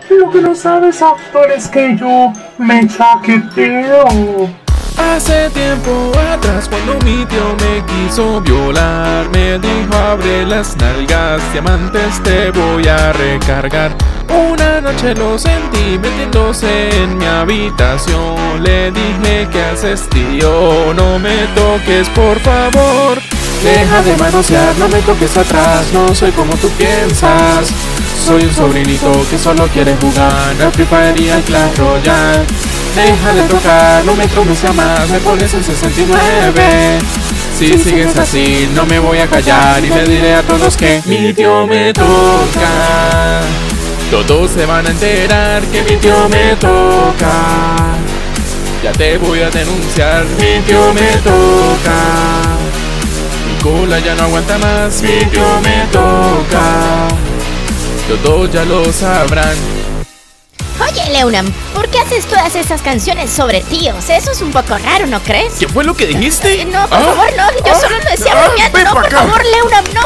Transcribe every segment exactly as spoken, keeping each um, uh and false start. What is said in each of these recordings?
Lo que no sabes, actor, es que yo me chaqueteo. Hace tiempo atrás, cuando mi tío me quiso violar, me dijo: abre las nalgas, diamantes te voy a recargar. Una noche lo sentí metiéndose en mi habitación. Le dije: ¿qué haces, tío? No me toques, por favor. Deja de manosear, no me toques atrás. No soy como tú piensas. Soy un sobrinito que solo quiere jugar al Free Fire y al Clash Royale. Deja de tocar, no me tomes a más, me pones en sesenta y nueve. Si sigues así, no me voy a callar y le diré a todos que mi tío me toca. Todos se van a enterar que mi tío me toca. Ya te voy a denunciar, mi tío me toca. Mi cola ya no aguanta más, mi tío me toca. Todos ya lo sabrán. Oye, Leonam, ¿por qué haces todas esas canciones sobre tíos? Eso es un poco raro, ¿no crees? ¿Qué fue lo que dijiste? Eh, no, por ¿Ah? favor, no, yo ¿Ah? solo lo decía ¿Ah? bromeando. Ven No, pa' por acá. favor, Leonam, no.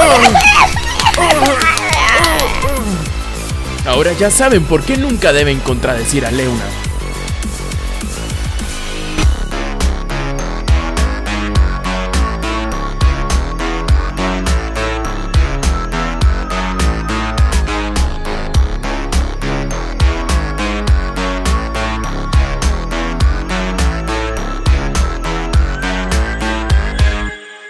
Ahora ya saben por qué nunca deben contradecir a Leuna.